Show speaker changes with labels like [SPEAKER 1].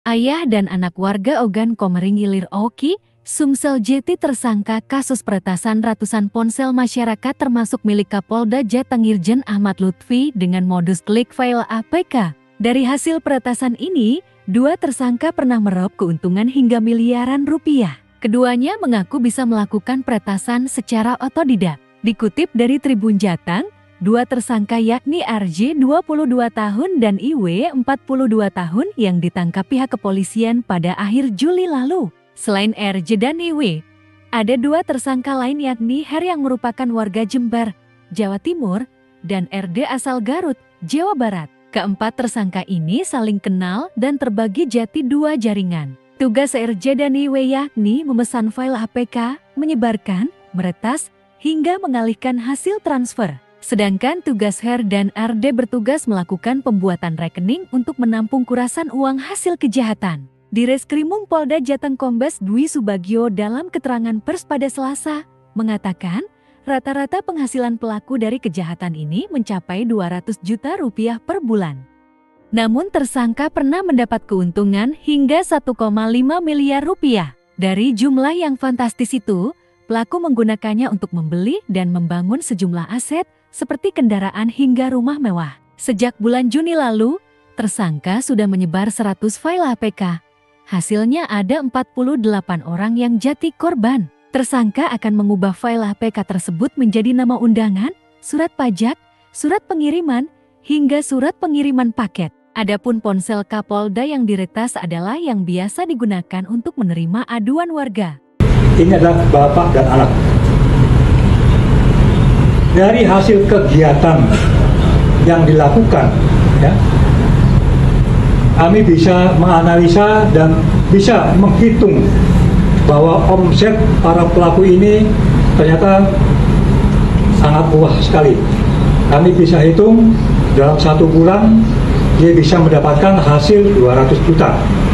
[SPEAKER 1] Ayah dan anak warga Ogan Komering Ilir Oki, Sumsel Jeti tersangka kasus peretasan ratusan ponsel masyarakat termasuk milik Kapolda Jateng Irjen Ahmad Lutfi dengan modus klik file APK. Dari hasil peretasan ini, dua tersangka pernah meraup keuntungan hingga miliaran rupiah. Keduanya mengaku bisa melakukan peretasan secara otodidak. Dikutip dari Tribun Jateng, dua tersangka yakni RJ 22 tahun dan IW 42 tahun yang ditangkap pihak kepolisian pada akhir Juli lalu. Selain RJ dan IW, ada dua tersangka lain yakni Her yang merupakan warga Jember, Jawa Timur, dan RD asal Garut, Jawa Barat. Keempat tersangka ini saling kenal dan terbagi jadi dua jaringan. Tugas RJ dan IW yakni memesan file APK, menyebarkan, meretas, hingga mengalihkan hasil transfer. Sedangkan tugas Her dan RD bertugas melakukan pembuatan rekening untuk menampung kurasan uang hasil kejahatan. Di Reskrimum Polda Jateng Kombes Dwi Subagio dalam keterangan pers pada Selasa, mengatakan rata-rata penghasilan pelaku dari kejahatan ini mencapai 200 juta rupiah per bulan. Namun tersangka pernah mendapat keuntungan hingga 1,5 miliar rupiah. Dari jumlah yang fantastis itu, pelaku menggunakannya untuk membeli dan membangun sejumlah aset, seperti kendaraan hingga rumah mewah. Sejak bulan Juni lalu, tersangka sudah menyebar 100 file APK. Hasilnya ada 48 orang yang jadi korban. Tersangka akan mengubah file APK tersebut menjadi nama undangan, surat pajak, surat pengiriman, hingga surat pengiriman paket. Adapun ponsel Kapolda yang diretas adalah yang biasa digunakan untuk menerima aduan warga.
[SPEAKER 2] Ini adalah bapak dan anak. Dari hasil kegiatan yang dilakukan, ya, kami bisa menganalisa dan bisa menghitung bahwa omset para pelaku ini ternyata sangat luas sekali. Kami bisa hitung dalam 1 bulan dia bisa mendapatkan hasil 200 juta.